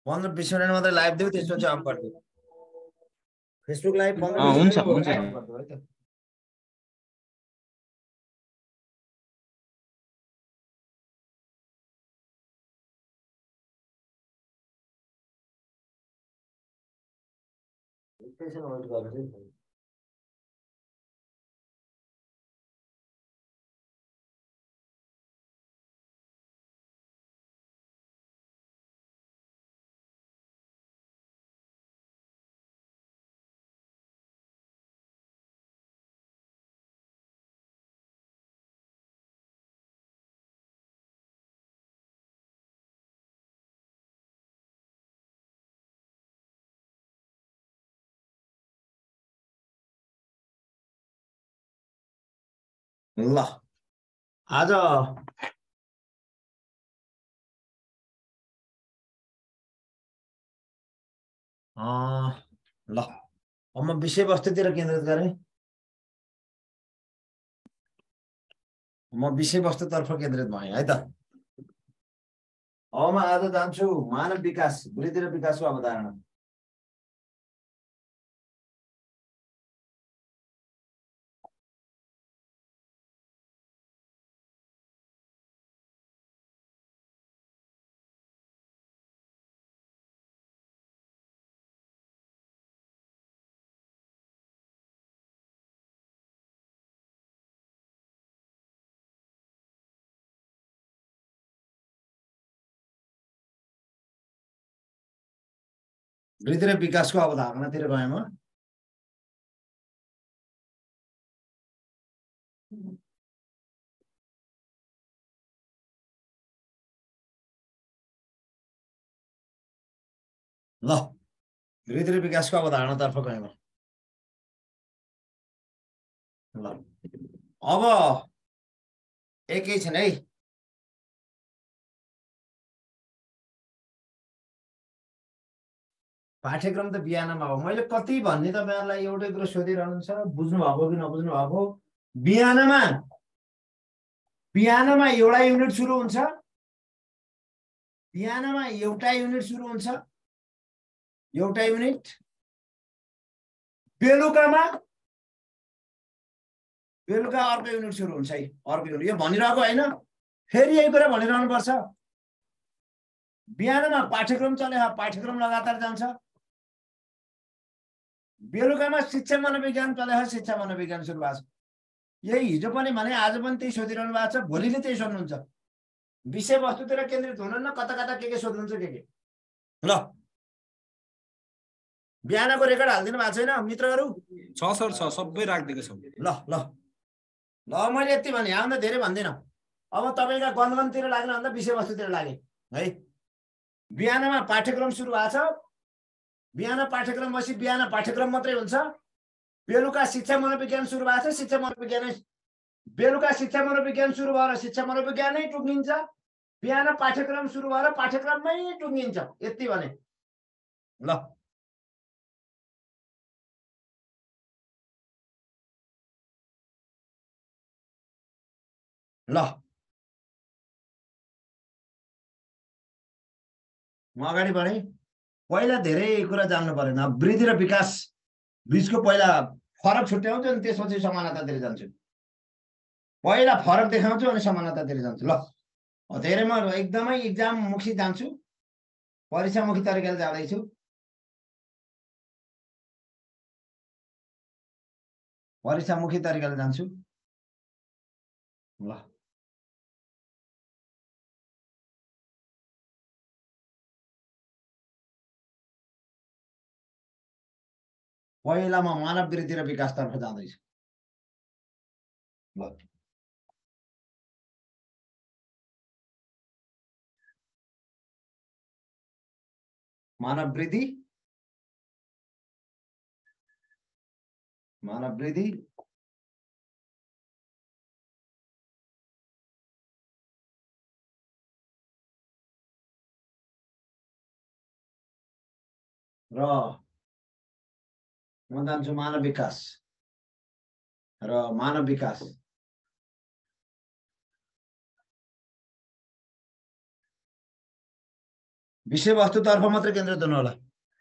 15-20 minute मात्रै live देऊ त्यसपछि अफ गरिदिऊ फेसबुक लाइभ 15-20 हुन्छ मिनट हुन्छ अफ गरिदिऊ है त एकैछिन होल्ड गर्नुहोस् है ल आज ल अब म विषयवस्तुतिर केन्द्रित गरेँ म विषयवस्तुतर्फ केन्द्रित भएँ है त अब म आज जान्छु मानव विकास वृद्धि र विकासको अवधारणा वृद्धि र विकासको अवधारणातिर गएँ म ल वृद्धि र विकासको अवधारणातर्फ गएँ म ल अब एकैछिन है पाठ्यक्रम त बिहानमा हो मैले कति भन्ने तपाईँहरूलाई एउटै कुरो सोधिरहनुहुन्छ बुझ्नु भएको कि नबुझ्नु भएको बिहानमा एउटा युनिट सुरु हुन्छ बिहानमा एउटा युनिट सुरु हुन्छ एउटा युनिट बेलुका अर्को युनिट सुरु हुन्छ है अर्को युनिट यो भनिरहेको होइन फेरि यही कुरा भनिरहनु पर्छ बिहानमा पाठ्यक्रम चले पाठ्यक्रम लगातार जान्छ बेलुकामा शिक्षा मनोविज्ञान चले शिक्षा मनोविज्ञान सुरु भएको छ यही हिजो पनि भने आज पनि त्यही सोधिरहनु भएको छ भोलिले त्यही सोध्नुहुन्छ विषयवस्तुतिर केन्द्रित हुनुहुन्न कता कता के सोध्नुहुन्छ के ल बिहानको रेकर्ड हालिदिनु भएको छैन मित्रहरू छ सर छ सबै राखिदिएको छौँ ल ल ल मैले यति भने आउँदा धेरै भन्दिनँ अब तपाईँका गनगनतिर लाग्नु भन्दा विषयवस्तुतिर लागे है बिहानमा पाठ्यक्रम सुरु भएको छ बिहान पाठ्यक्रम बसी बिहान पाठ्यक्रम मात्रै हुन्छ बेलुका शिक्षा मनोविज्ञान सुरु भएको छ शिक्षा मनोविज्ञान बेलुका शिक्षा मनोविज्ञान सुरु भएर शिक्षा मनोविज्ञानै टुङ्गिन्छ बिहान पाठ्यक्रम सुरु भएर पाठ्यक्रममै टुङ्गिन्छ यति भने ल ल म अगाडि बढेँ पहिला धेरै कुरा जान्नु परेन वृद्धि र विकास बीचको पहिला फरक छुट्याउँछु अनि त्यसपछि समानतातिर जान्छु पहिला फरक देखाउँछु अनि समानतातिर जान्छु ल धेरै म एकदमै एक्जाम मुखी जान्छु परीक्षामुखी तरिकाले जाँदैछु परीक्षामुखी तरिकाले जान्छु ल पहिला म मानव वृद्धि र विकासतर्फ जाँदैछु ल मानव वृद्धि र म जान्छु मानव विकास विषयवस्तुतर्फ मात्र केन्द्रित हुनु होला।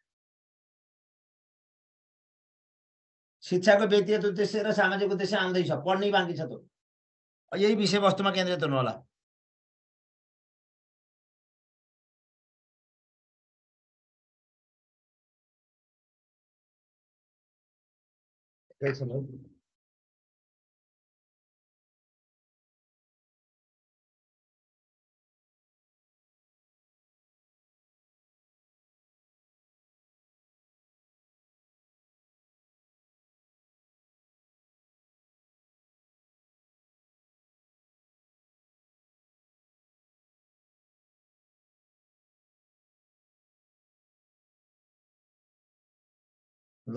शिक्षाको व्यक्तिगत उद्देश्य र सामाजिक उद्देश्य आउँदैछ, पढ्नै बाँकी छ त। यही विषयवस्तुमा केन्द्रित हुनु होला। ल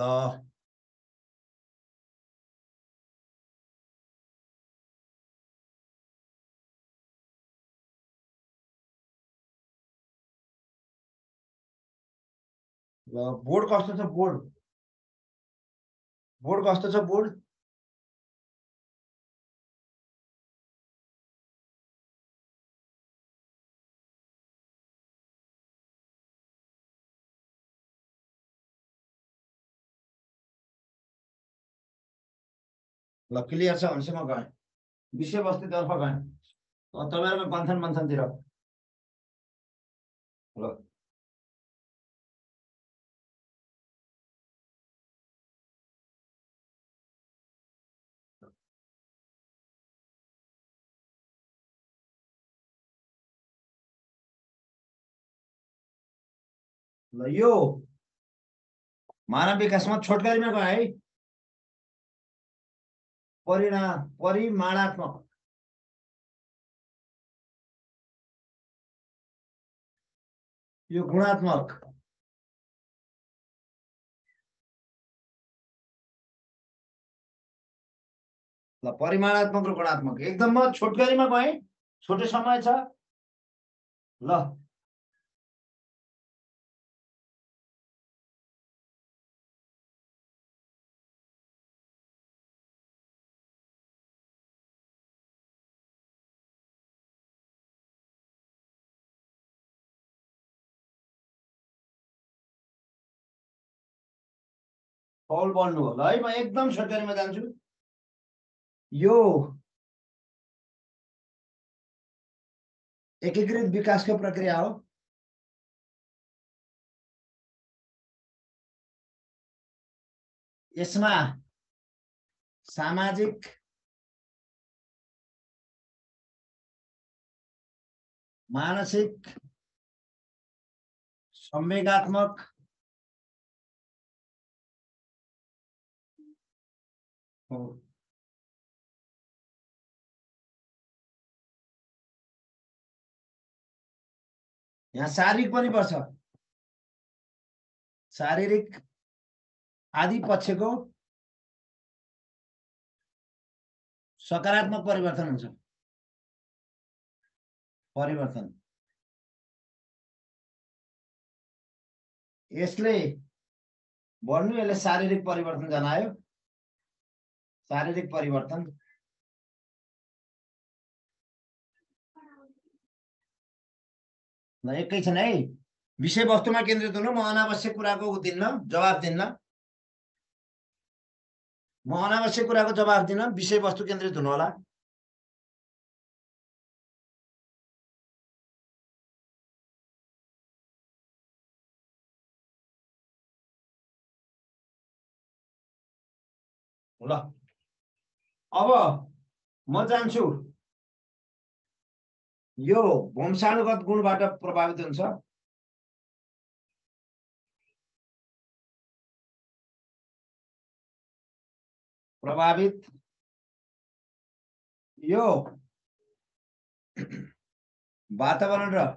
बोर्ड कस्तो छ? बोर्ड कस्तो छ? बोर्ड ल क्लियर छ भनेपछि म गएँ, विषयवस्तुतर्फ गएँ। तपाईँहरूको मन्थनतिर ल ल यो मानव विकासमा छोटकरीमा गयो है। परिमाणात्मक यो गुणात्मक। ल परिमाणात्मक र गुणात्मक एकदम म छोटकरीमा गएँ, छोटो समय छ। ल फौल बन्नु होला है। म एकदम छोटकरीमा जान्छु। यो एकीकृत विकासको प्रक्रिया हो। यसमा सामाजिक, मानसिक, संवेगात्मक, यहाँ शारीरिक पनि पर्छ। शारीरिक आदि पक्षको सकारात्मक परिवर्तन हुन्छ। परिवर्तन यसले भन्नु, यसले शारीरिक परिवर्तन जनायो। शारीरिक परिवर्तन ल एकैछिन है। विषयवस्तुमा केन्द्रित हुनु। म अनावश्यक कुराको जवाब दिन्न। म अनावश्यक कुराको जवाब दिन, विषयवस्तु केन्द्रित हुनु होला। ल अब म जान्छु। यो वंशानुगत गुणबाट प्रभावित हुन्छ। प्रभावित यो वातावरण र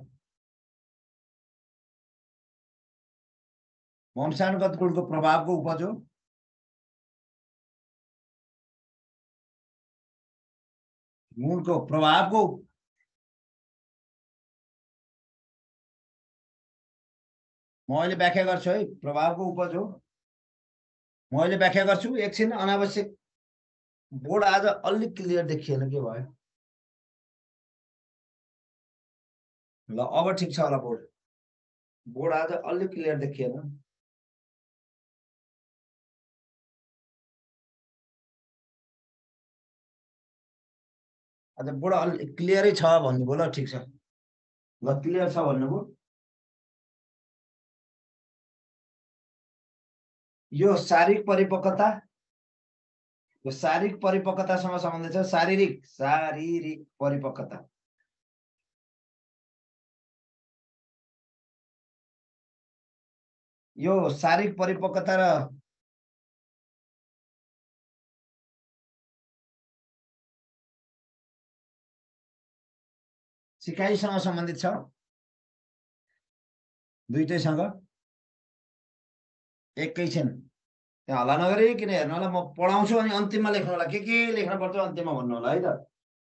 वंशानुगत गुणको प्रभावको उपज हो। गुणको प्रभावको म अहिले व्याख्या गर्छु है। प्रभावको उपज हो। म अहिले व्याख्या गर्छु। एकछिन अनावश्यक। बोर्ड आज अलि क्लियर देखिएन, के भयो? ल अब ठिक छ होला बोर्ड। बोर्ड आज अलिक क्लियर देखिएन। आज बोर्ड अलिक क्लियरै छ भन्नुभयो ल, ठिक छ ल, क्लियर छ भन्नुभयो। यो शारीरिक परिपक्वता, यो शारीरिक परिपक्वतासँग सम्बन्धित छ। शारीरिक परिपक्वता। यो शारीरिक परिपक्वता र सिकाइसँग सम्बन्धित छ, दुईटैसँग। एकैछिन त्यहाँ हल्ला नगरी किन हेर्नु होला, म पढाउँछु अनि अन्तिममा लेख्नु होला, के लेख्न पर्छ अन्तिममा भन्नु होला है त।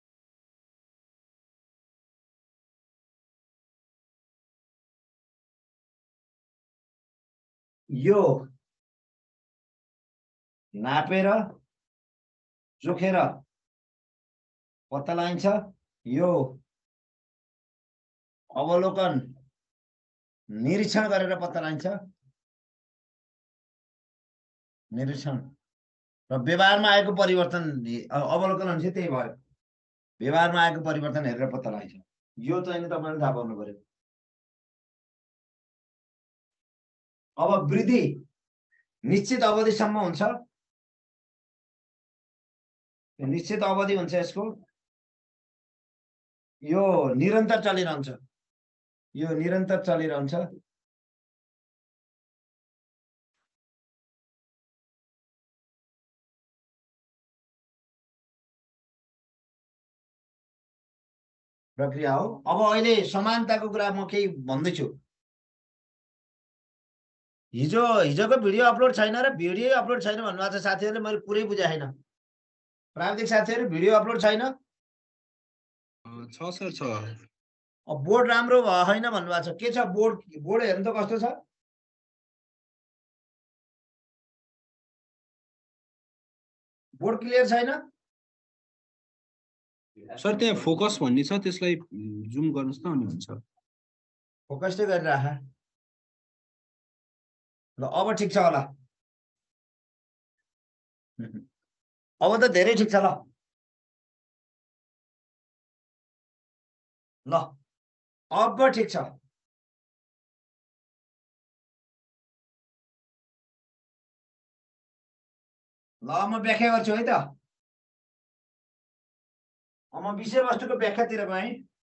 यो नापेर जोखेर पत्ता लगाइन्छ, यो अवलोकन निरीक्षण गरेर पत्ता लगाइन्छ, निरीक्षण र व्यवहारमा आएको परिवर्तन अवलोकन हुन्छ, त्यही भयो। व्यवहारमा आएको परिवर्तन हेरेर पत्ता लगाइन्छ। यो चाहिँ तपाईले थाहा पाउनु पर्यो। अब वृद्धि निश्चित अवधिसम्म हुन्छ, निश्चित अवधि हुन्छ यसको। यो निरन्तर चलिरहन्छ, यो निरन्तर चलिरहन्छ। प्रक्रिया हो। अब अहिले समानताको कुरा म केही भन्दैछु। हिजोको भिडियो अपलोड छैन र भिडियो अपलोड छैन भन्नुभएको छ साथीहरूले, मैले पुरै बुझाएन। प्राविधिक साथीहरू भिडियो अपलोड छैन? छ सर, छ। अब बोर्ड राम्रो छैन भन्नुभएको छ, के छ बोर्ड हेर्नु त कस्तो छ? बोर्ड क्लियर छैन सर? त्यहाँ फोकस भन्ने छ, त्यसलाई जुम गर्नुस् त अनि हुन्छ। फोकस चाहिँ गरिराख ल। अब ठिक छ होला, अब त धेरै ठिक छ ल। ल अब ठिक छ। ल म व्याख्या गर्छु है त। अब म विषयवस्तुको व्याख्यातिर गएँ।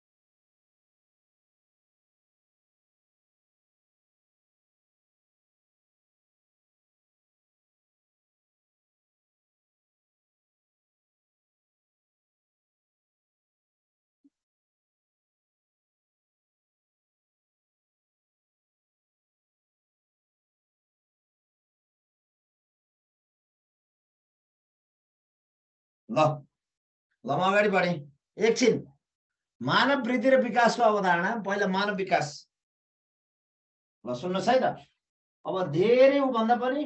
ल ल म अगाडि बढेँ एकछिन। मानव वृद्धि र विकासको अवधारणा। पहिला मानव विकास। ल सुन्नुहोस् है त। अब धेरै भन्दा पनि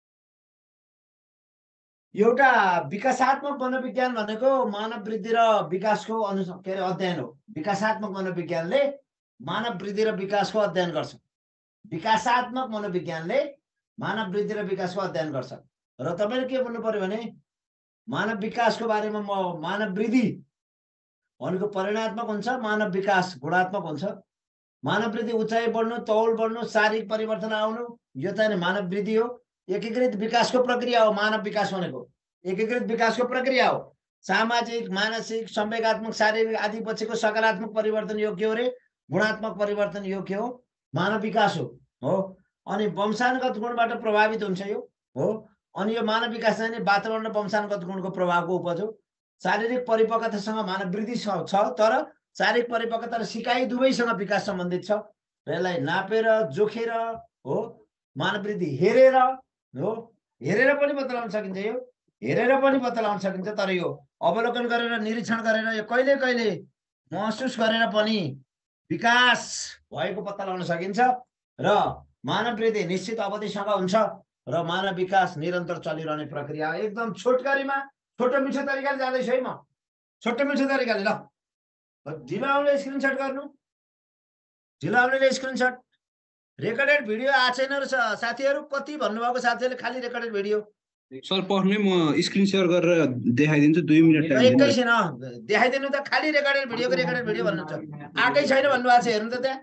एउटा विकासात्मक मनोविज्ञान भनेको मानव वृद्धि र विकासको अध्ययन हो। विकासात्मक मनोविज्ञानले मानव वृद्धि र विकासको अध्ययन गर्छ। विकासात्मक मनोविज्ञानले मानव वृद्धि र विकासको अध्ययन गर्छ। र तपाईले के भन्नु पर्यो भने मानव विकासको बारेमा म मानव वृद्धि भनेको परिणात्मक हुन्छ, मानव विकास गुणात्मक हुन्छ। मानव वृद्धि उचाइ बढ्नु, तौल बढ्नु, शारीरिक परिवर्तन आउनु, यो चाहिँ मानव वृद्धि हो। एकीकृत विकासको प्रक्रिया हो मानव विकास भनेको। एकीकृत विकासको प्रक्रिया हो। सामाजिक, मानसिक, संवेगात्मक, शारीरिक आदि पछिको सकारात्मक परिवर्तन यो के हो रे? गुणात्मक परिवर्तन यो के हो? मानव विकास हो। अनि वंशानुगत गुणबाट प्रभावित हुन्छ यो हो। अनि यो मानव विकास चाहिँ वातावरण र वंशानुगत गुणको प्रभावको उपज हो। शारीरिक परिपक्वतासँग मानव वृद्धि छ, तर शारीरिक परिपक्वता र सिकाइ दुवैसँग विकास सम्बन्धित छ। यसलाई नापेर जोखेर हो मानव वृद्धि हेरेर हो। हेरेर पनि पत्ता लगाउन सकिन्छ, यो हेरेर पनि पत्ता लगाउन सकिन्छ। तर यो अवलोकन गरेर, निरीक्षण गरेर, यो कहिले कहिले महसुस गरेर पनि विकास भएको पत्ता लगाउन सकिन्छ। र मानव वृद्धि निश्चित अवधिसँग हुन्छ र मानव विकास निरन्तर चलिरहने प्रक्रिया। एकदम छोटकरीमा छोटो मिठो तरिकाले जाँदैछु है म। छोटो मिठो तरिकाले ल। ढिलो आउनेले स्क्रिनसट गर्नु, ढिलो आउनेले स्क्रिनसट। रेकर्डेड भिडियो आएको छैन र साथीहरू कति भन्नुभएको साथीहरूले खालि रेकर्डेड भिडियो सर पर्ने म स्क्रिन सेयर गरेर देखाइदिन्छु 2 मिनेट टाइम दिनु एकैछिन देखाइदिनु त खालि रेकर्डेड भिडियो भन्नुहुन्छ आएकै छैन भन्नुभएको छ हेर्नु त त्यहाँ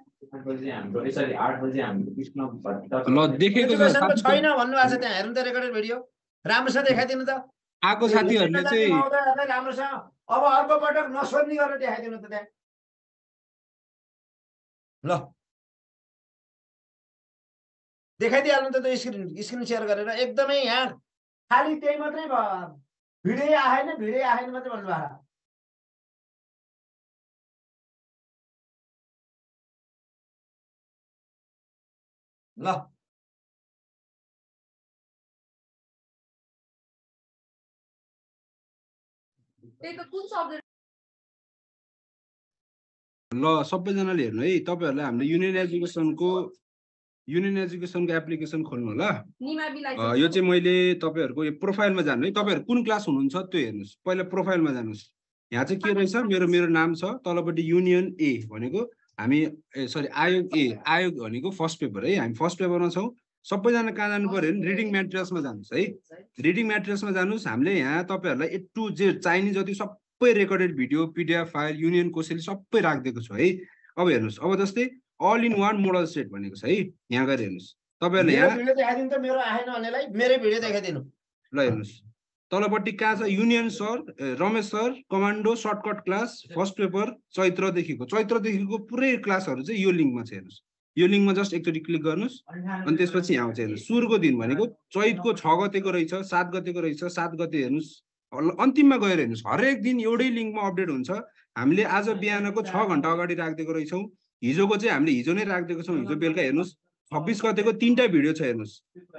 ल देखेको छ एजुकेसनको छैन भन्नुभएको छ त्यहाँ हेर्नु त रेकर्डेड भिडियो राम्रोसँग देखाइदिनु त आएको साथीहरूले चाहिँ महोदयहरूलाई राम्रोसँग अब अर्को पटक नसोध्ने गरेर देखाइदिनु त त्यहाँ ल देखाइदिइहाल्नु त स्क्रिन सेयर गरेर एकदमै यहाँ खालि त्यही मात्रै भिडियो आएन मात्रै भन्नुभएको ल ल सबैजनाले हेर्नु है तपाईहरुले हामीले युनियन एजुकेसनको एप्लिकेसन खोल्नु होला यो चाहिँ मैले तपाईहरुको यो प्रोफाइलमा जानु है तपाईहरु कुन क्लास हुनुहुन्छ त्यो हेर्नुस् पहिला प्रोफाइलमा जानुस् यहाँ चाहिँ के रहेछ मेरो नाम छ तलपट्टि युनियन ए भनेको हामी सरी आयोग भनेको फर्स्ट पेपर है हामी फर्स्ट पेपरमा छौं सबैजना कहाँ जानु पर्यो भने रिडिङ म्याटेरियल्समा जानुस् है रिडिङ म्याटेरियल्समा जानुस् हामीले यहाँ तपाईहरुलाई ए टु जेड चाहिने जति सबै recorded video PDF file union कोसेली सबै राखिदिएको छु है अब हेर्नुस् अब जस्तै all in one model set भनेको छ है यहाँ गएर हेर्नुस् तपाईहरुले यहाँ भिडियो देखाइदिनु त मेरो आएन भन्नेलाई मेरो भिडियो देखाइदिनु ल हेर्नुस् तलपट्टि कहाँ छ union sir Ramesh sir commando shortcut class first paper चैत्रदेखिको पुरै क्लासहरु चाहिँ यो लिंकमा छ हेर्नुस् यो लिंकमा जस्ट एकचोटी क्लिक गर्नुस् अनि त्यसपछि यहाँ आउँछ हेर्नुस् सुरुको दिन भनेको चैतको 6 गतेको रहेछ 7 गतेको रहेछ 7 गते हेर्नुस् अन्तिममा गएर हेर्नुस् हरेक दिन एउटै लिंकमा अपडेट हुन्छ हामीले आज बिहानको 6 घण्टा अगाडि राख्दिएको रहेछौं हिजोको चाहिँ हामीले हिजो नै राख्दिएको छौं हिजो बेलुका हेर्नुस् 26 गतेको 3टा भिडियो छ हेर्नुस्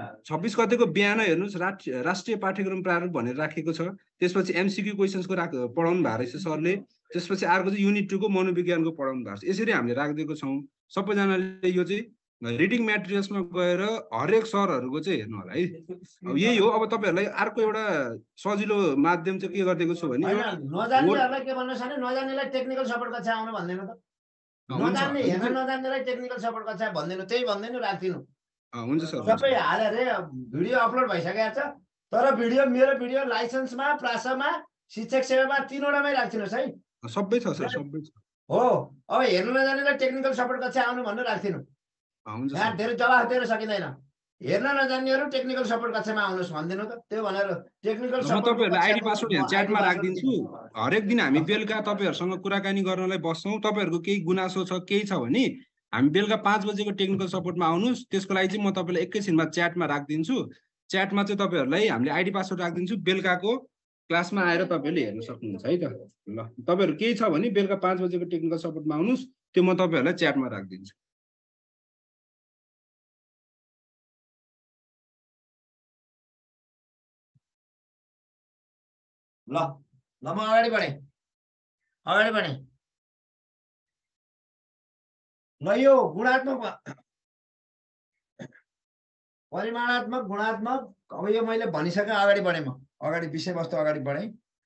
26 गतेको बिहान हेर्नुस् राष्ट्रिय पाठ्यक्रम प्रारूप भनेर राखेको छ त्यसपछि एमसीक्यू क्वेशन्सको पढाउनु भएको रहेछ सरले त्यसपछि अर्को चाहिँ युनिट 2 को मनोविज्ञानको पढाउनु भएको छ यसरी हामीले राख्दिएको छौं सबैजनाले यो चाहिँ रिडिङ म्याटेरियल्समा गएर हरेक सरहरुको चाहिँ हेर्नु होला है अब यही हो अब तपाईहरुलाई अर्को एउटा सजिलो माध्यम चाहिँ के गर्दिएको छु भने नजान्नेहरुलाई के भन्नु छ भने नजान्नेलाई टेक्निकल सपोर्ट कक्षा आउनु भन्दैन त नजान्ने हेर्न नजान्नेलाई टेक्निकल सपोर्ट कक्षा भन्दिनु त्यही भन्दिनु राख्दिनु हुन्छ सर सबै हालेर भिडियो अपलोड भइसकेको छ तर भिडियो मेरो भिडियो लाइसेन्समा प्रासामा शिक्षक सेवामा तीनवटामै राख्दिनुस् है सबै छ सर सबै छ हो अब हेर्न नजान्नेलाई टेक्निकल सपोर्ट कक्षा आउनु भन्नु राख्दिनु हुन्छ यहाँ धेरै जवाफ दिएर सकिदैन हेर्न नजान्नेहरु टेक्निकल सपोर्ट कक्षामा आउनुस् भन्दिनु त त्यो भनेर टेक्निकल सपोर्ट तपाईहरुले आईडी पासवर्ड यहाँ च्याटमा राखिदिन्छु हरेक दिन हामी बेलुका तपाईहरुसँग कुराकानी गर्नलाई बस्छौं तपाईहरुको केही गुनासो छ केही छ भने हामी बेलुका 5 बजेको टेक्निकल सपोर्टमा आउनुस् त्यसको लागि चाहिँ म तपाईलाई एकैछिनमा च्याटमा राखिदिन्छु च्याटमा चाहिँ तपाईहरुलाई हामीले आईडी पासवर्ड राखिदिन्छु बेलुकाको क्लासमा आएर तपाईहरुले हेर्न सक्नुहुन्छ है त ल तपाईहरु केही छ भने बेलुका 5 बजेको टेक्निकल सपोर्टमा आउनुस् त्यो म तपाईहरुलाई च्याटमा राखिदिन्छु ल म अगाडि बढे ल यो गुणात्मक परिमाणात्मक गुणात्मक अब यो मैले भनिसके अगाडि बढे म अगाडि विषयवस्तु अगाडि बढे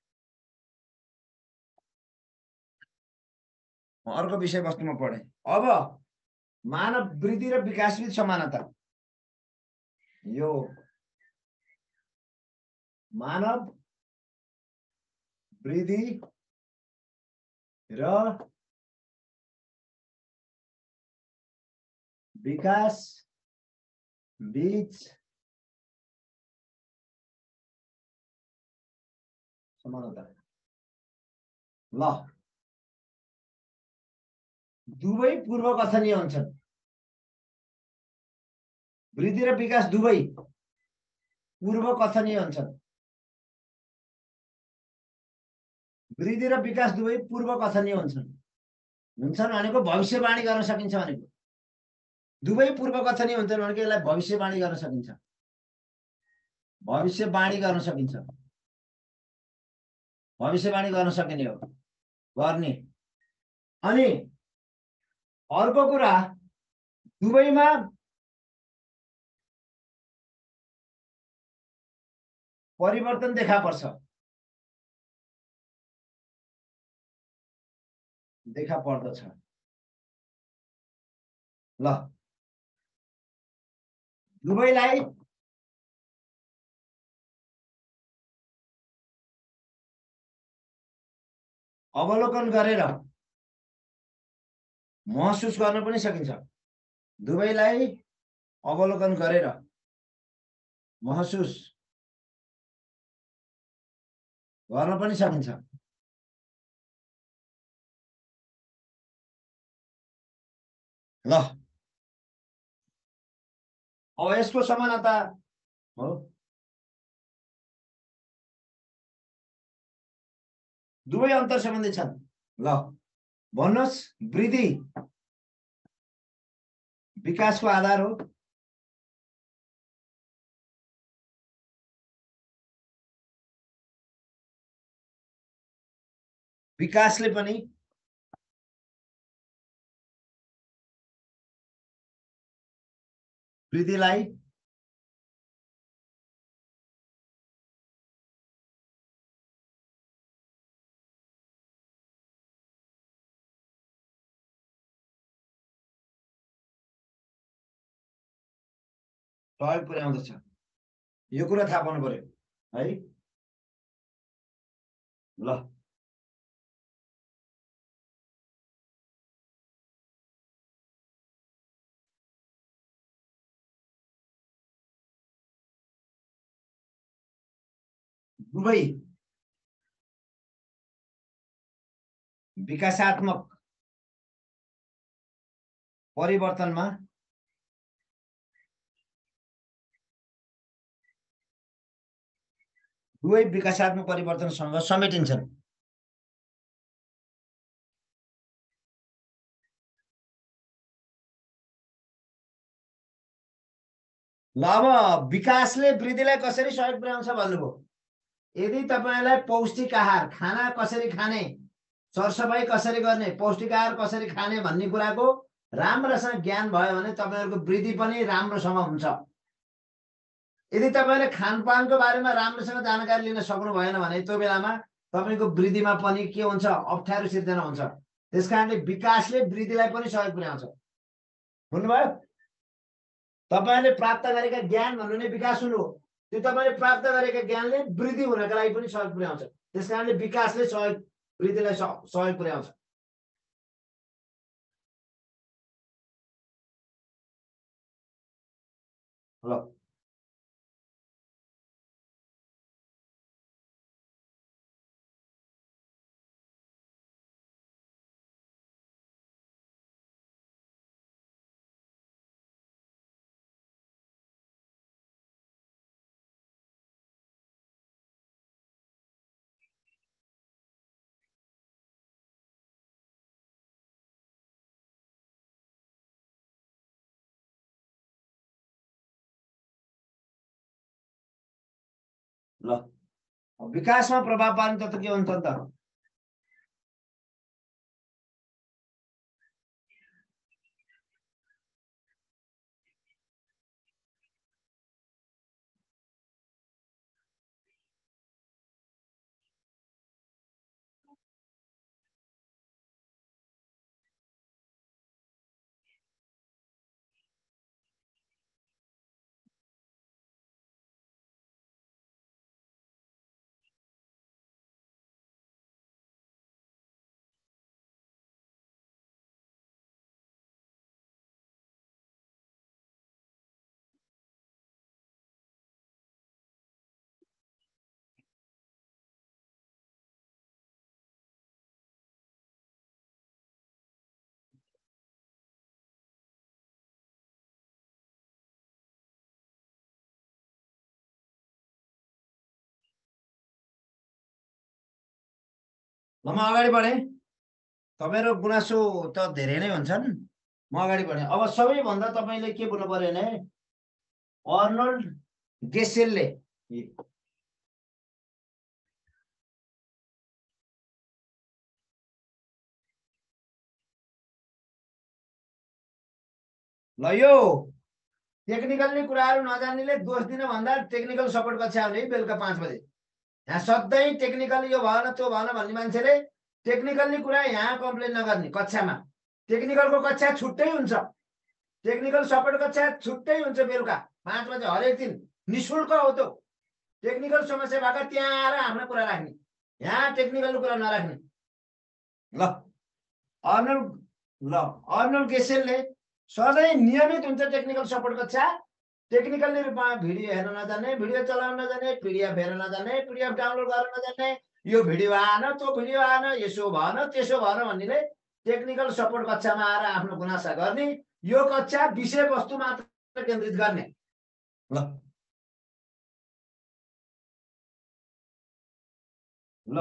अर्को विषयवस्तुमा पढे अब मानव वृद्धि र विकासबीच समानता यो मानव वृद्धि र विकास बीच समानता ल दुवै पूर्व कथनीय हुन्छन् वृद्धि र विकास दुवै पूर्व कथनीय हुन्छन् वृद्धि र विकास दुवै पूर्व कथनीय हुन्छन् भनेको भविष्यवाणी गर्न सकिन्छ भनेको दुवै पूर्व कथनीय हुन्छन् भनेको यसलाई भविष्यवाणी गर्न सकिन्छ भविष्यवाणी गर्न सकिने हो गर्ने अनि अर्को कुरा दुवैमा परिवर्तन देखा पर्छ देखा पर्दछ ल दुवैलाई अवलोकन गरेर महसुस गर्न पनि सकिन्छ। दुवैलाई अवलोकन गरेर महसुस गर्न पनि सकिन्छ। ल अब यसको समानता हो दुवै अन्तर सम्बन्धी छन्। ल भन्नुहोस्, वृद्धि विकासको आधार हो। विकासले पनि वृद्धिलाई सहयोग पुर्याउँदछ। यो कुरा थाहा पाउनु पर्यो है। ल दुवै विकासात्मक परिवर्तनमा दुवै विकासात्मक परिवर्तनसँग समेटिन्छन्। ल अब विकासले वृद्धिलाई कसरी सहयोग पुर्याउँछ भन्नुभयो। यदि तपाईलाई पौष्टिक आहार खाना कसरी खाने, सरसफाइ कसरी गर्ने, पौष्टिक आहार कसरी खाने भन्ने कुराको राम्रोसँग ज्ञान भयो भने तपाईहरुको वृद्धि पनि राम्रोसँग हुन्छ। यदि तपाईले खानपानको बारेमा राम्रोसँग जानकारी लिन सक्नु भएन भने त्यो बेलामा तपाईको वृद्धिमा पनि के हुन्छ, अप्ठ्यारो सिर्जना हुन्छ। त्यसकारणले विकासले वृद्धिलाई पनि सहयोग पुर्याउँछ। बुझ्नुभयो? तपाईले प्राप्त गरेका ज्ञान भन्नु नै विकास हुनु हो। त्यो तपाईले प्राप्त गरेका ज्ञानले वृद्धि हुनका लागि पनि सहयोग पुर्याउँछ। त्यसकारणले विकासले सहयोग वृद्धिलाई सहयोग पुर्याउँछ। ल ल विकासमा प्रभाव पार्ने तत्त्व के हुन्छ त? म अगाडि बढे। तपाईहरु गुनासो त धेरै नै हुन्छन्। म अगाडि बढे। अब सबैभन्दा तपाईले के बुझ्नु पर्यो भने अर्नोल्ड गेसेलले ल यो टेक्निकली कुराहरु नजान्नेले दोष दिन भन्दा टेक्निकल सपोर्ट कक्षा आउने बेलुका 5 बजे। यहाँ सधैं टेक्निकल यो भएन त्यो भएन भन्ने मान्छेले टेक्निकली कुरा यहाँ कम्प्लेन नगर्ने। कक्षामा टेक्निकलको कक्षा छुट्टै हुन्छ। टेक्निकल सपोर्ट कक्षा छुट्टै हुन्छ बेलुका 5 बजे हरेक दिन, निशुल्क हो त्यो। टेक्निकल समस्या भएका त्यहाँ आएर आफ्नो कुरा राख्ने, यहाँ टेक्निकल कुरा नराख्ने। ल अर्नल गेसेलले सधैँ नियमित हुन्छ टेक्निकल सपोर्ट कक्षा। टेक्निकली रूपमा भिडियो हेर्न नजाने, भिडियो चलाउन नजाने, पिडिएफ हेर्न नजाने, पिडिएफ डाउनलोड गर्न नजाने, यो भिडियो आएन, त्यो भिडियो आएन, यसो भएन, त्यसो भएन भन्नेले टेक्निकल सपोर्ट कक्षामा आएर आफ्नो गुनासा गर्ने। यो कक्षा विषयवस्तु मात्र केन्द्रित गर्ने। ल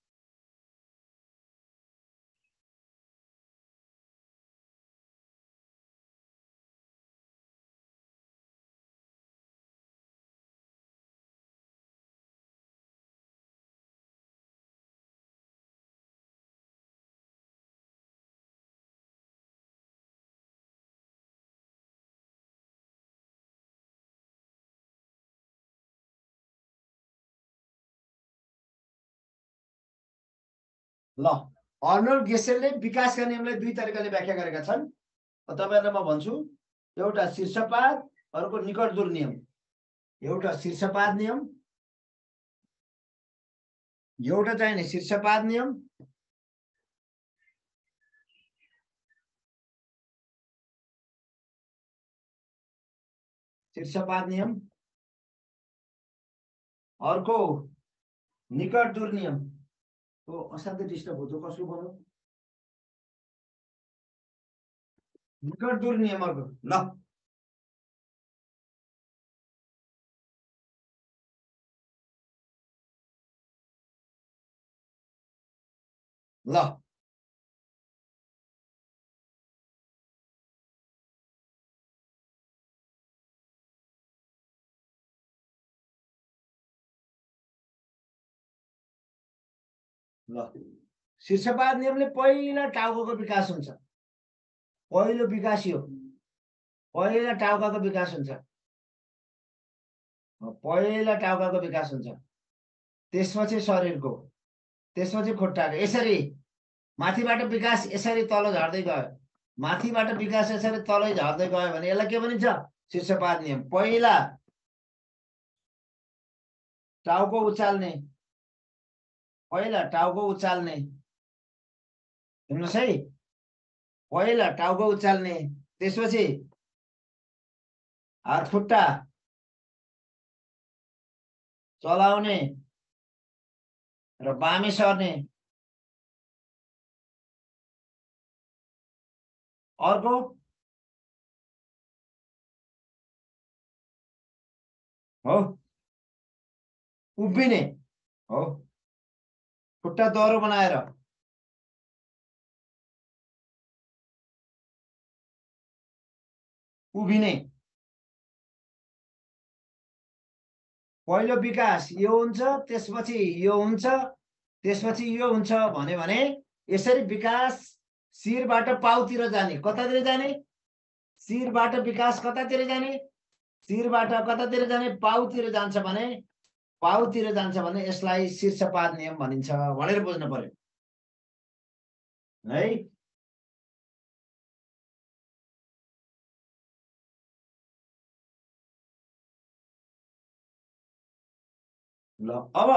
अर्नल गेसेलले विकासका नियमलाई दुई तरिकाले व्याख्या गरेका छन्। तपाईहरुलाई म भन्छु, एउटा शीर्षपाद, अर्को निकट दूर नियम। एउटा शीर्षपाद नियम, एउटा चाहिने शीर्षपाद नियम, शीर्षपाद नियम, अर्को निकट दूर नियम। तो असाध्यै डिस्टर्ब होतो, कसो बोल्नु? निकट दूर नियम अर्को। ल शीर्षपाद नियमले पहिला टाउकोको विकास हुन्छ। पहिलो विकास यो, पहिला टाउकाको विकास हुन्छ। पहिला टाउकाको विकास हुन्छ, त्यसपछि शरीरको, त्यसपछि खुट्टाको। यसरी माथिबाट विकास यसरी तल झर्दै गयो, माथिबाट विकास यसरी तलै झर्दै गयो भने यसलाई के भनिन्छ? शीर्षपाद नियम। पहिला टाउको उचाल्ने, पहिला टाउको उचाल्ने, हेर्नुहोस् है, पहिला टाउको उचाल्ने, त्यसपछि हात खुट्टा चलाउने र बामे सर्ने। अर्को हो उभिने हो, खुट्टा दोहोरो बनाएर उभिने। पहिलो विकास यो हुन्छ, त्यसपछि यो हुन्छ, त्यसपछि यो हुन्छ भने यसरी विकास शिरबाट पाउतिर जाने। कतातिर जाने? शिरबाट विकास कतातिर जाने? शिरबाट कतातिर जाने? पाउतिर जान्छ भने, पाउतिर जान्छ भने यसलाई शीर्षपाद नियम भनिन्छ भनेर बुझ्नु पर्यो है। ल अब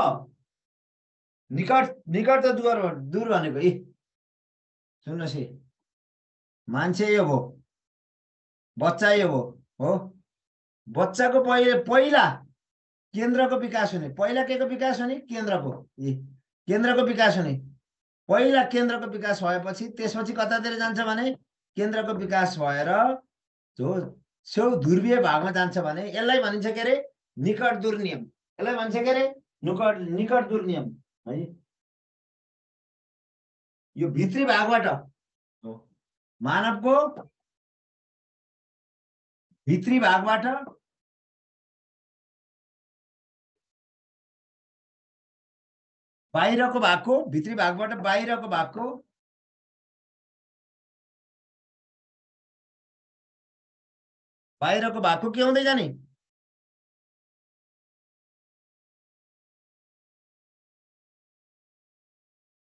निकट त दूर भनेको सुन्नुहोस् है, मान्छे यो हो, बच्चा यो हो। बच्चाको पहिला केन्द्रको विकास हुने, पहिला के को विकास हुने? केन्द्रको, केन्द्रको विकास हुने। पहिला केन्द्रको विकास भएपछि त्यसपछि कतातिर जान्छ भने केन्द्रको विकास भएर जो छेउ ध्रुवीय भागमा जान्छ भने यसलाई भनिन्छ के अरे? निकट दूर नियम। यसलाई भन्छ के अरे? निकट दूर नियम है। यो भित्री भागबाट मानवको भित्री भागबाट बाहिरको भागको, भित्री भागबाट बाहिरको भागको के हुँदै जाने?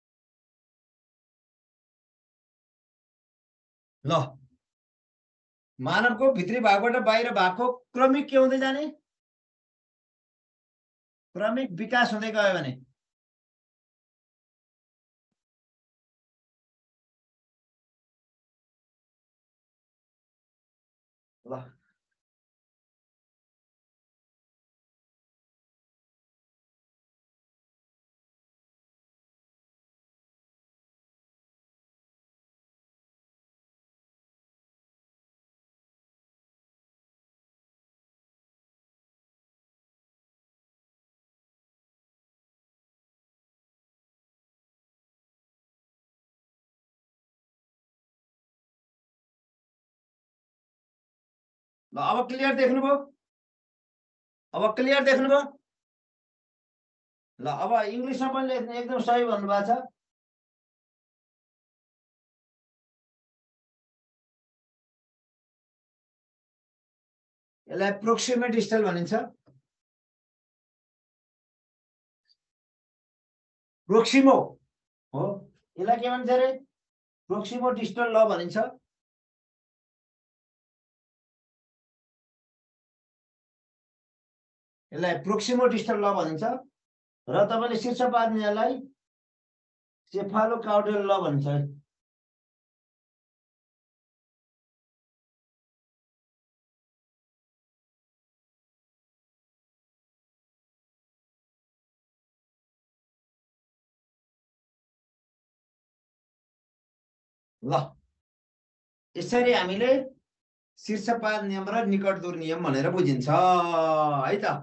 ल मानवको भित्री भागबाट बाहिर भागको क्रमिक के हुँदै जाने, क्रमिक विकास हुँदै गयो भने ल अब क्लियर देख्नुभयो, अब क्लियर देख्नुभयो। ल अब इङ्ग्लिसमा पनि लेख्ने, एकदम सही भन्नुभएको छ। यसलाई प्रोक्सिमा डिस्टल भनिन्छ। प्रोक्सिमो हो, यसलाई के भन्छ रे, प्रोक्सिमो डिस्टल ल भनिन्छ। यसलाई प्रोक्सिमो डिस्टल ल भनिन्छ र तपाईले शीर्षपादनीयलाई सेफालोकाउडल ल भन्छ। ल यसरी हामीले शीर्षपाद नियम र निकट दूर नियम भनेर बुझिन्छ है त।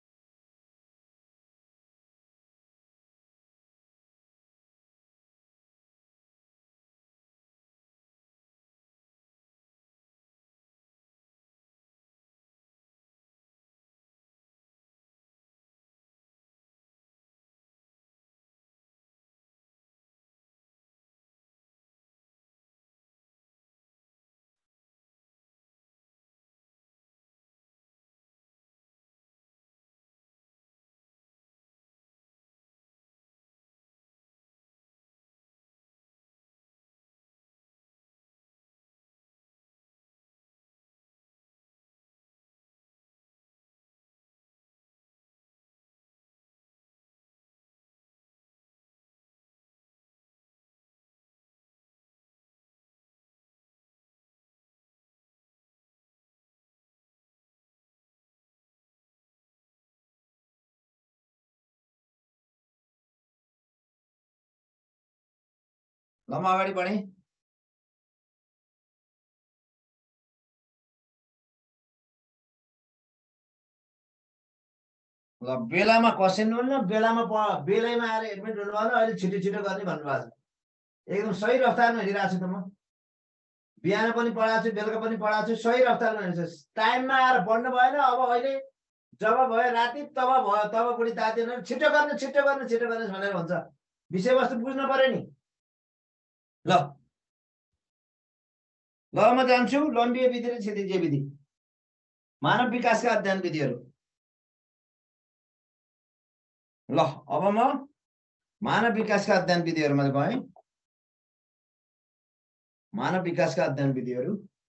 ल म अगाडि बढेँ। ल बेलामा कसिनु न, बेलैमा आएर एडमिट हुनु भएन, अहिले छिटो छिटो गर्ने भन्नुभएको छ। एकदम सही रफ्तारमा हिँडिरहेको छु त म, बिहान पनि पढाएको छु, बेलुका पनि पढाएको छु, सही रफ्तारमा हिँड्छु। टाइममा आएर पढ्नु भएन। अब अहिले जब भयो राति तब भयो, तब बुढी तातिएन, छिटो गर्ने छिटो गर्ने छिटो गर्ने भनेर भन्छ। विषयवस्तु बुझ्नु पर्यो नि। ल ल म जान्छु लम्बिए विधि र क्षितिजीय विधि, मानव विकासका अध्ययन विधिहरू। ल अब म मानव विकासका अध्ययन विधिहरूमा गएँ। मानव विकासका अध्ययन विधिहरू।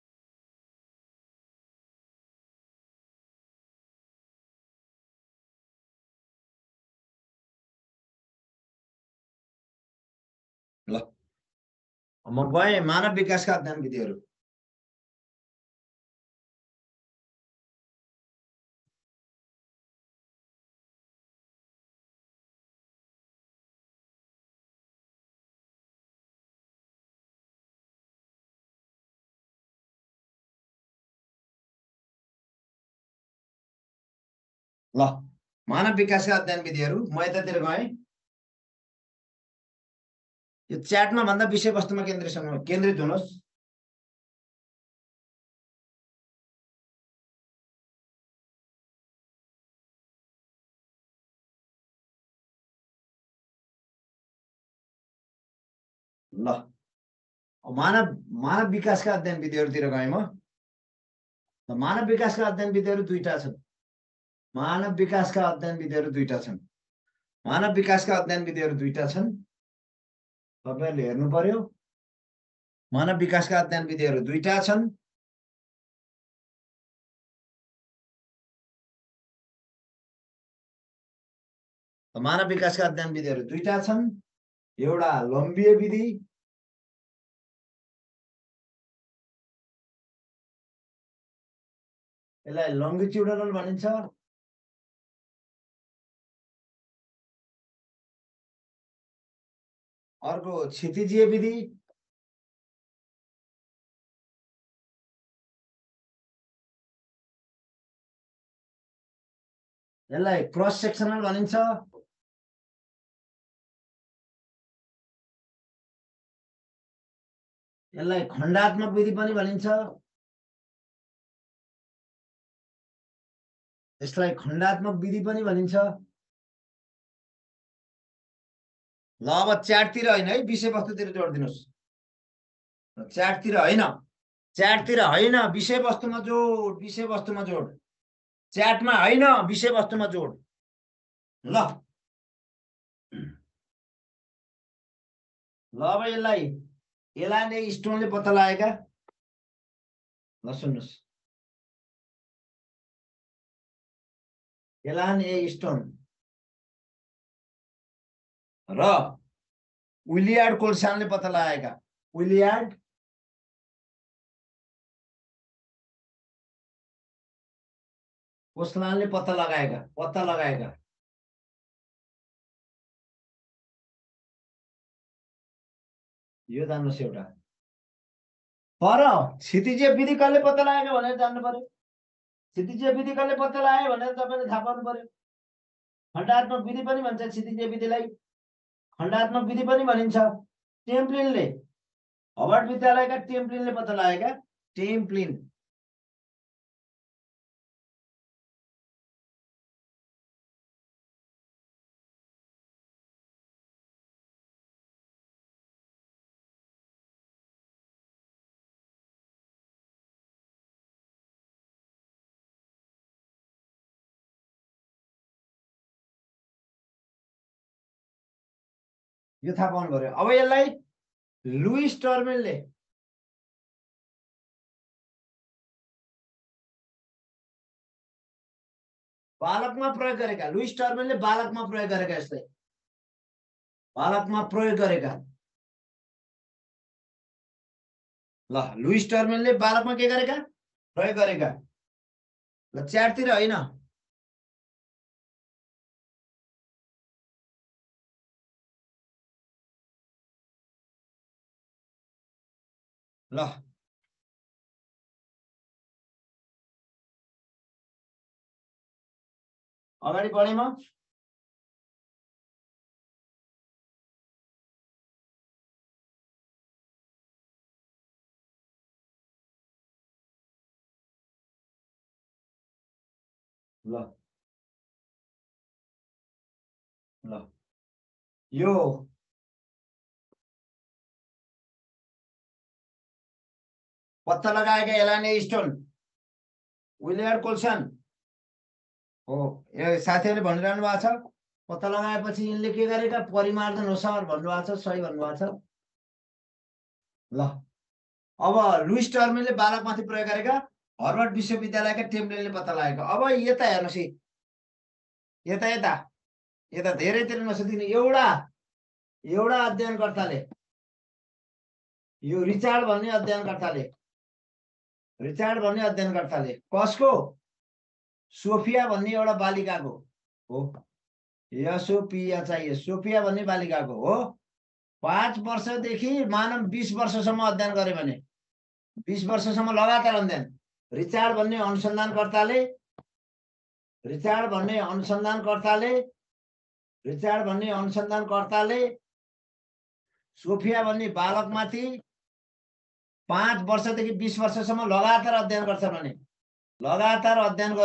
ल म गएँ मानव विकासका अध्ययन विधिहरू। ल मानव विकासका अध्ययन विधिहरू, म यतातिर गएँ। यो च्याटमा भन्दा विषयवस्तुमा केन्द्रित हुनुहोस्। ल मानव विकासका अध्ययन विधिहरूतिर गएँ म। मानव विकासका अध्ययन विधिहरू दुईटा छन्। मानव विकासका अध्ययन विधिहरू दुईटा छन्। मानव विकासका अध्ययन विधिहरू दुईटा छन्, तपाईहरुले हेर्नु पर्यो। मानव विकासका अध्ययन विधिहरू दुईटा छन्। मानव विकासका अध्ययन विधिहरू दुईटा छन्, एउटा लम्बिय विधि यसलाई लङ्गिट्युडनल भनिन्छ, अर्को क्षितिजीय विधि यसलाई क्रस सेक्सनल भनिन्छ, यसलाई खण्डात्मक विधि पनि भनिन्छ, यसलाई खण्डात्मक विधि पनि भनिन्छ। ल अब च्याटतिर होइन है, विषयवस्तुतिर जोड दिनुहोस्। च्याटतिर होइन, च्याटतिर होइन, विषयवस्तुमा जोड, विषयवस्तुमा जोड, च्याटमा होइन, विषयवस्तुमा जोड। ल ल अब यसलाई एलान ए स्टोनले पत्ता लगाएका, ल सुन्नुहोस्, एलान ए स्टोन र विलियार्ड कोल्सानले पत्ता लगाएका, विलियार्ड कोल्सानले पत्ता लगाएका यो जान्नुहोस् एउटा। तर क्षितिजीय विधि कसले पत्ता लगाएका भनेर जान्नु पर्यो। क्षितिजीय विधि कसले पत्ता लगायो भनेर तपाईँले थाहा पाउनु पर्यो। खण्डात्मक विधि पनि भन्छ क्षितिजीय विधिलाई, खण्डात्मक विधि पनि भनिन्छ। टेम्प्लिनले, हार्वर्ड विद्यालयका टेम्प्लिनले पत्ता लगाएका, टेम्प्लिन। यो थाहा पाउनु पर्यो। अब यसलाई लुइस टर्मेनले बालकमा प्रयोग गरेका, लुइस टर्मेनले बालकमा प्रयोग गरेका, यसलाई बालकमा प्रयोग गरेका। ल लुइस टर्मेनले बालकमा के गरेका, प्रयोग गरेका। ल च्याटतिर होइन, ल अगाडि बढेँ म। ल ल यो पत्ता लगाएका एलान ए स्टोन, विलियर्ड कोल्सन हो। यो साथीहरूले भनिरहनु भएको छ, पत्ता लगाएपछि यिनले के गरेका, परिमार्जन हो सर भन्नुभएको छ, सही भन्नुभएको छ। ल अब लुइस टर्मेनले बालकमाथि प्रयोग गरेका, हार्वर्ड विश्वविद्यालयका टेम्प्लिनले पत्ता लगाएका। अब यता हेर्नुहोस् है, यता यता यता धेरैतिर नसोधिनु। एउटा अध्ययनकर्ताले, यो रिचार्ड भन्ने अध्ययनकर्ताले कसको, सोफिया भन्ने एउटा बालिकाको हो, यसोपिया चाहिए, सोफिया भन्ने बालिकाको हो। 5 वर्षदेखि मानव 20 वर्षसम्म अध्ययन गरे भने, 20 वर्षसम्म लगातार अध्ययन। रिचार्ड भन्ने अनुसन्धानकर्ताले सोफिया भन्ने बालकमाथि 5 वर्षदेखि 20 वर्षसम्म लगातार अध्ययन गर्छ भने, लगातार अध्ययन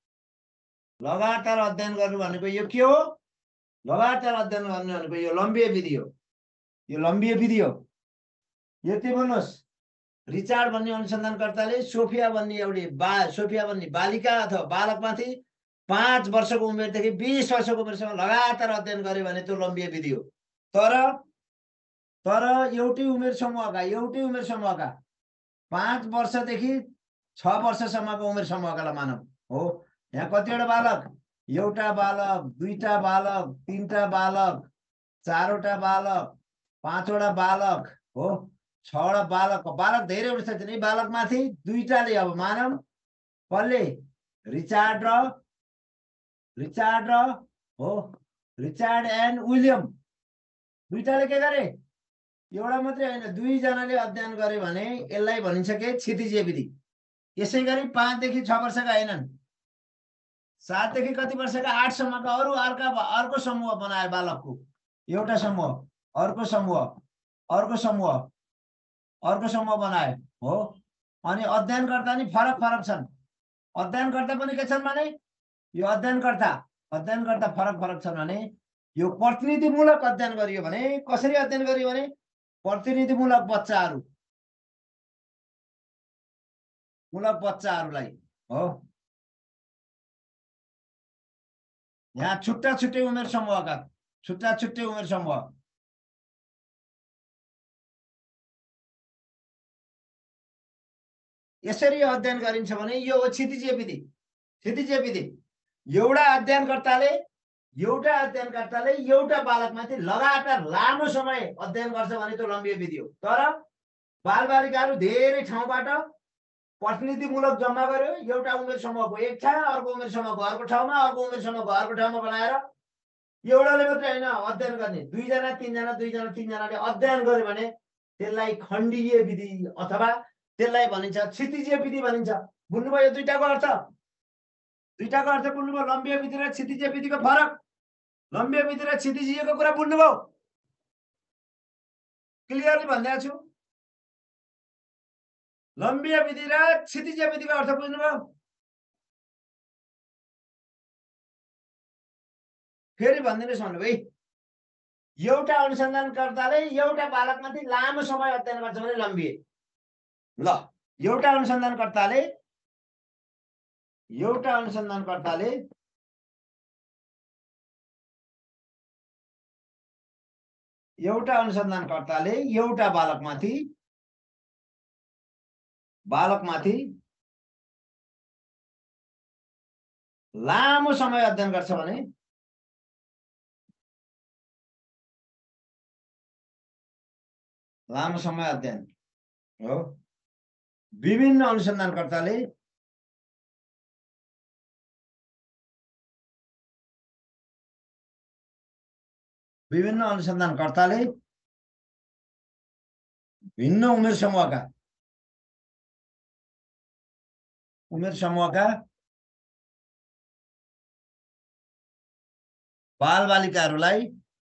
गर्नु भनेको यो के हो, लगातार अध्ययन गर्नु भनेको यो लम्बिय विधि हो, यो लम्बिय विधि हो। यति भन्नुहोस्, रिचार्ड भन्ने अनुसन्धानकर्ताले सोफिया भन्ने बालिका अथवा बालकमाथि 5 वर्षको उमेरदेखि 20 वर्षको उमेरसम्म लगातार अध्ययन गर्यो भने त्यो लम्बिय विधि हो। तर एउटै उमेर समूहका 5 वर्षदेखि 6 वर्षसम्मको उमेर समूहकालाई मानव हो। यहाँ कतिवटा बालक, एउटा बालक, दुईटा बालक, तीनटा बालक, चारवटा बालक, पाँचवटा बालक हो, छवटा बालक। बालक धेरै हुन सक्दैन। यी बालकमाथि दुईटाले अब मानव कसले रिचार्ड र हो रिचार्ड एन्ड विलियम दुईटाले के गरे? एउटा मात्रै होइन, दुईजनाले अध्ययन गरे भने यसलाई भनिन्छ के क्षितिजीय विधि। यसै गरी 5 देखि 6 वर्षका होइनन्, 7 देखि कति वर्षका 8 सम्मका अर्को समूह बनाए बालकको। एउटा समूह, अर्को समूह, अर्को समूह, अर्को समूह बनाए हो। अनि अध्ययनकर्ता नि फरक फरक छन्। अध्ययनकर्ता पनि के छन् भने यो अध्ययनकर्ता फरक फरक छन् भने यो प्रतिनिधिमूलक अध्ययन गरियो भने कसरी अध्ययन गरियो भने प्रतिनिधिमूलक बच्चाहरूलाई हो। यहाँ छुट्टा छुट्टै उमेर समूहका छुट्टा छुट्टै उमेर समूह यसरी अध्ययन गरिन्छ भने यो हो क्षितिजीय विधि। क्षितिजीय विधि एउटा अध्ययनकर्ताले एउटा बालकमाथि लगातार लामो समय अध्ययन गर्छ भने त्यो लम्बियो विधि हो। तर बालबालिकाहरू धेरै ठाउँबाट प्रतिनिधिमूलक जम्मा गर्यो, एउटा उमेर समूहको एक ठाउँ, अर्को उमेर समूहको अर्को ठाउँमा, अर्को उमेर समूहको अर्को ठाउँमा बनाएर एउटाले मात्रै होइन अध्ययन गर्ने, दुईजना तीनजनाले अध्ययन गर्यो भने त्यसलाई खण्डीय विधि अथवा त्यसलाई भनिन्छ क्षितिजीय विधि भनिन्छ। बुझ्नुभयो यो दुईटाको अर्थ? दुईटाको अर्थ बुझ्नुभयो? लम्बियो विधि र क्षितिजीय विधिको फरक, लम्बियो विधि र क्षितिजीयको कुरा बुझ्नुभयो? क्लियरली भनिदिएको छु। लम्बियो विधि र क्षितिजीय विधिको अर्थ बुझ्नुभयो? फेरि भनिदिनुहोस् भन्नु भाइ। एउटा अनुसन्धानकर्ताले एउटा बालकमाथि लामो समय अध्ययन गर्छ भने लम्बिए। ल एउटा अनुसन्धानकर्ताले एउटा बालकमाथि लामो समय अध्ययन गर्छ भने लामो समय अध्ययन हो। विभिन्न अनुसन्धानकर्ताले भिन्न उमेर समूहका बालबालिकाहरूलाई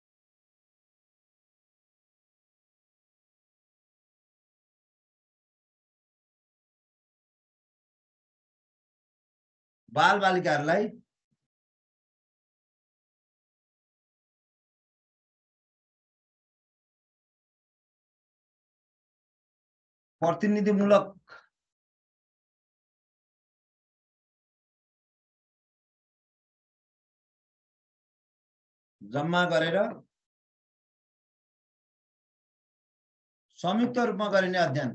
प्रतिनिधिमूलक जम्मा गरेर संयुक्त रूपमा गरिने अध्ययन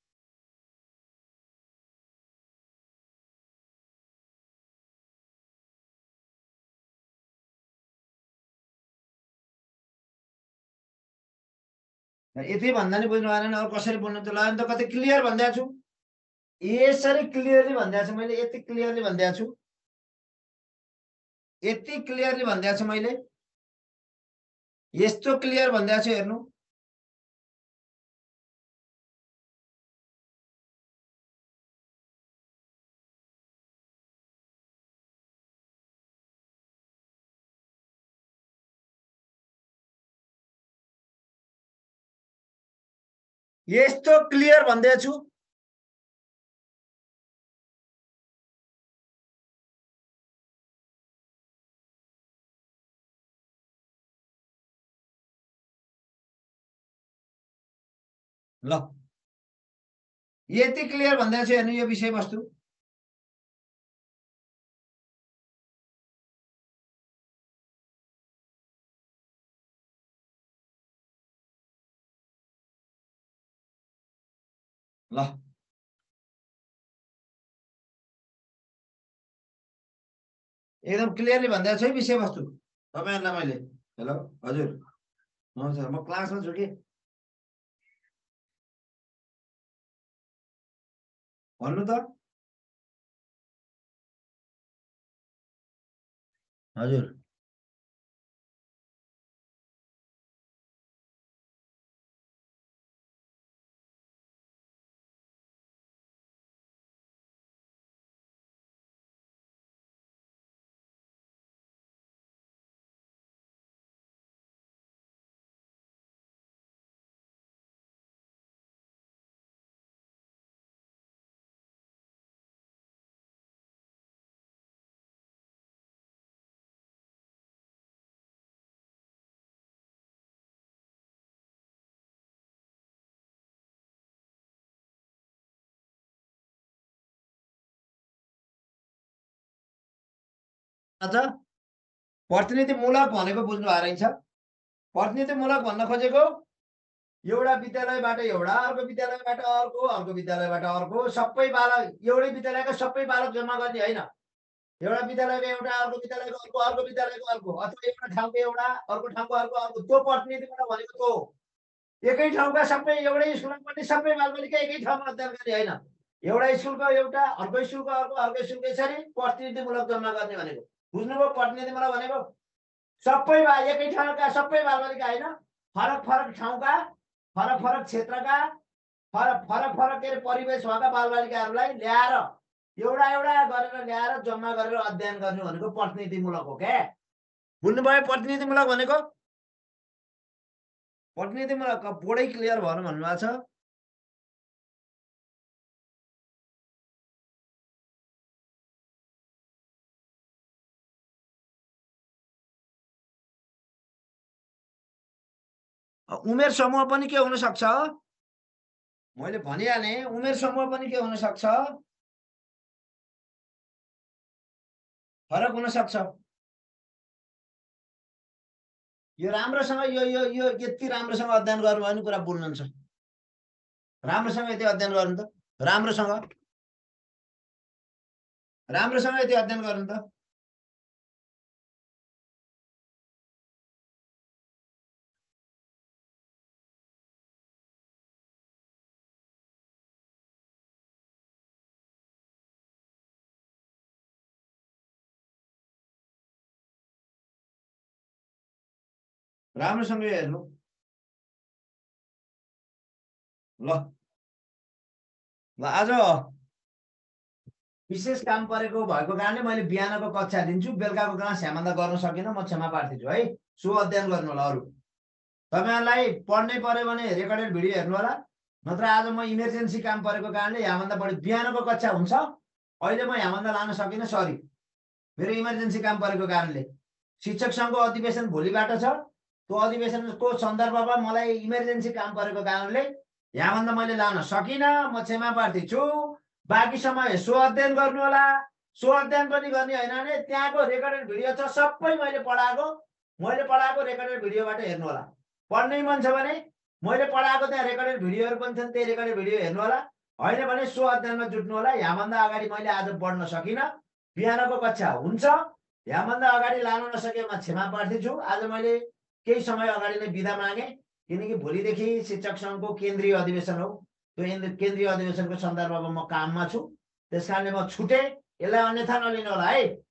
यति भन्दा नि बुझ्नु भएन। अरू कसरी बोल्नु त? ल अन्त कति क्लियर भनिदिएको छु? यसरी क्लियरली भनिदिएको छु मैले। यति क्लियरली भनिदिएको छु मैले। यस्तो क्लियर भनिदिएको छु हेर्नु। यस्तो क्लियर भनिदिएको छु। ल यति क्लियर भनिदिएको छु हेर्नु यो विषयवस्तु। ल एकदम क्लियरली भनिदिएको छु है विषयवस्तु तपाईँहरूलाई मैले। हेलो हजुर नमस्कार, म क्लासमा छु कि, भन्नु त हजुर। अच्छा, प्रतिनिधिमूलक भनेको बुझ्नु भएको रहेछ। प्रतिनिधिमूलक भन्न खोजेको एउटा विद्यालयबाट एउटा, अर्को विद्यालयबाट अर्को, अर्को विद्यालयबाट अर्को, सबै बालक एउटै विद्यालयका सबै बालक जम्मा गर्ने होइन। एउटा विद्यालयको एउटा, अर्को विद्यालयको अर्को, अर्को विद्यालयको अर्को, अथवा एउटा ठाउँको एउटा, अर्को ठाउँको अर्को अर्को, त्यो प्रतिनिधिमूलक भनेको त्यो। एकै ठाउँका सबै एउटै स्कुलमा पढ्ने सबै बालबालिका एकै ठाउँमा अध्ययन गर्ने होइन। एउटा स्कुलको एउटा, अर्को स्कुलको अर्को, अर्को स्कुलको यसरी प्रतिनिधिमूलक जम्मा गर्ने भनेको। बुझ्नुभयो? प्रतिनिधिमूलक भनेको सबै एकै ठाउँका सबै बालबालिका होइन, फरक फरक ठाउँका, फरक फरक क्षेत्रका, फरक फरक के अरे परिवेश भएका बालबालिकाहरूलाई ल्याएर एउटा एउटा गरेर ल्याएर जम्मा गरेर अध्ययन गर्ने भनेको प्रतिनिधिमूलक हो क्या। बुझ्नुभयो? प्रतिनिधिमूलक भनेको प्रतिनिधिमूलक बोर्डै क्लियर भएर भन्नुभएको छ। उमेर समूह पनि के हुन सक्छ, मैले भनिहालेँ, उमेर समूह पनि के हुन सक्छ, फरक हुन सक्छ। यो राम्रोसँग यो यो यो यति राम्रोसँग अध्ययन गर्नु भन्ने कुरा बोल्नुहुन्छ। राम्रोसँग यति अध्ययन गर्नु त, राम्रोसँग यति अध्ययन गर्नु त। राम्रोसँग हेर्नु ल। आज विशेष काम परेको भएको कारणले मैले बिहानको कक्षा दिन्छु, बेलुकाको क्लास ह्यामन्दा गर्न सकिनँ, म क्षमा प्रार्थी छु है। सो अध्ययन गर्नु होला। अरू तपाईँहरूलाई पढ्नै पर्यो भने रेकर्डेड भिडियो हेर्नु होला, नत्र आज म इमर्जेन्सी काम परेको कारणले यहाँभन्दा बढी बिहानको कक्षा हुन्छ, अहिले म यहाँभन्दा लान सकिनँ, सरी। मेरो इमर्जेन्सी काम परेको कारणले शिक्षक सङ्घको अधिवेशन भोलिबाट छ। त्यो अधिवेशनको सन्दर्भमा मलाई इमर्जेन्सी काम परेको कारणले यहाँभन्दा मैले लान सकिनँ, म क्षमा प्रार्थी छु। बाँकी समय सो अध्ययन गर्नु होला। सो अध्ययन पनि गर्ने होइन भने त्यहाँको रेकर्डेड भिडियो छ, सबै मैले पढाएको रेकर्डेड भिडियोबाट हेर्नु होला। पढ्नै मन छ भने मैले पढाएको त्यहाँ रेकर्डेड भिडियोहरू पनि छन्, त्यही रेकर्डेड भिडियो हेर्नु होला। होइन भने सो अध्ययनमा जुट्नु होला। यहाँभन्दा अगाडि मैले आज पढ्न सकिनँ, बिहानको कक्षा हुन्छ, यहाँभन्दा अगाडि लानु नसकेमा क्षमा प्रार्थी छु। आज मैले केही समय अगाडि नै बिदा मागेँ, किनकि भोलिदेखि शिक्षक सङ्घको केन्द्रीय अधिवेशन हो। त्यो केन्द्रीय अधिवेशनको सन्दर्भमा म काममा छु, त्यस कारणले म छुटेँ। यसलाई अन्यथा नलिनु होला है।